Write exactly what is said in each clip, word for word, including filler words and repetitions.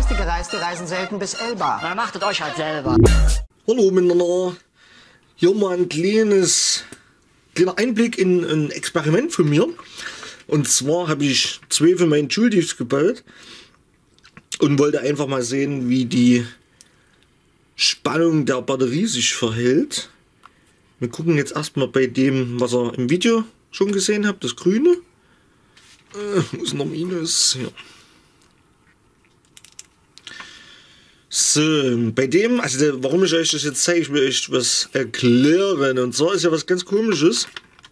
Geistige Reiste reisen selten bis Elba. Na, macht es euch halt selber. Hallo miteinander. Hier mal ein kleines, kleiner Einblick in ein Experiment von mir. Und zwar habe ich zwei von meinen Joule-Diffs gebaut und wollte einfach mal sehen, wie die Spannung der Batterie sich verhält. Wir gucken jetzt erstmal bei dem, was ihr im Video schon gesehen habt, das Grüne. Äh, wo ist noch Minus? Hier. So, bei dem, also der, warum ich euch das jetzt zeige, ich will euch was erklären. Und zwar ist ja was ganz Komisches.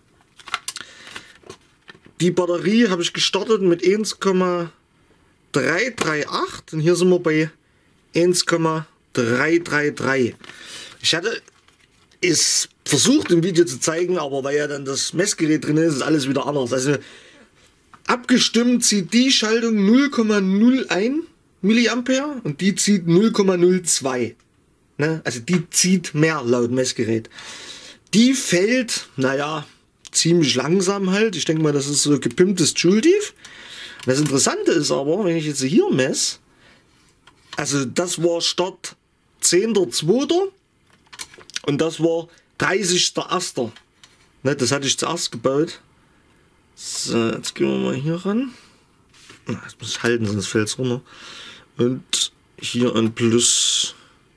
Die Batterie habe ich gestartet mit eins Komma drei drei acht und hier sind wir bei eins Komma drei drei drei. Ich hatte es versucht im Video zu zeigen, aber weil ja dann das Messgerät drin ist, ist alles wieder anders. Also abgestimmt zieht die Schaltung null Komma null eins Milliampere und die zieht null Komma null zwei. Ne? Also die zieht mehr laut Messgerät. Die fällt, naja, ziemlich langsam halt. Ich denke mal, das ist so gepimptes Joule-Diff. Das Interessante ist aber, wenn ich jetzt hier messe, also das war Start zehnter zweiter und das war dreißigster erster Ne, das hatte ich zuerst gebaut. So, jetzt gehen wir mal hier ran. Das muss ich halten, sonst fällt es runter. Und hier ein Plus.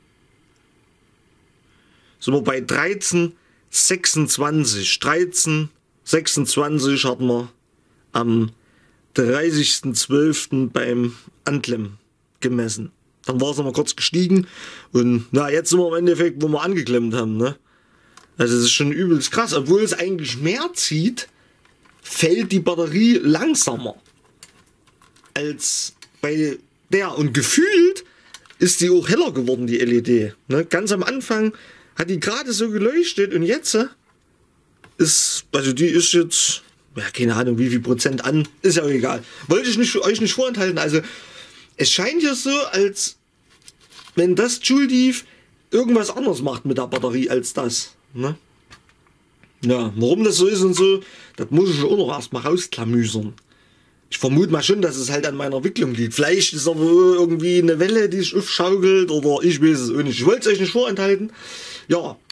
Sind wir bei dreizehn sechsundzwanzig. dreizehn sechsundzwanzig hatten wir am dreißigsten zwölften beim Anklemmen gemessen. Dann war es nochmal kurz gestiegen und na, jetzt sind wir im Endeffekt, wo wir angeklemmt haben. Ne? Also das ist schon übelst krass. Obwohl es eigentlich mehr zieht, fällt die Batterie langsamer als bei der. Und gefühlt ist die auch heller geworden, die L E D. Ne? Ganz am Anfang hat die gerade so geleuchtet und jetzt ist, also die ist jetzt, ja, keine Ahnung wie viel Prozent an, ist ja auch egal. Wollte ich nicht, euch nicht vorenthalten. Also es scheint ja so, als wenn das Joule-Diff irgendwas anderes macht mit der Batterie als das. Ne? Ja, warum das so ist und so, das muss ich auch noch erstmal rausklamüsern. Ich vermute mal schon, dass es halt an meiner Wicklung liegt. Vielleicht ist aber irgendwie eine Welle, die sich aufschaukelt oder ich weiß es auch nicht. Ich wollte es euch nicht vorenthalten. Ja,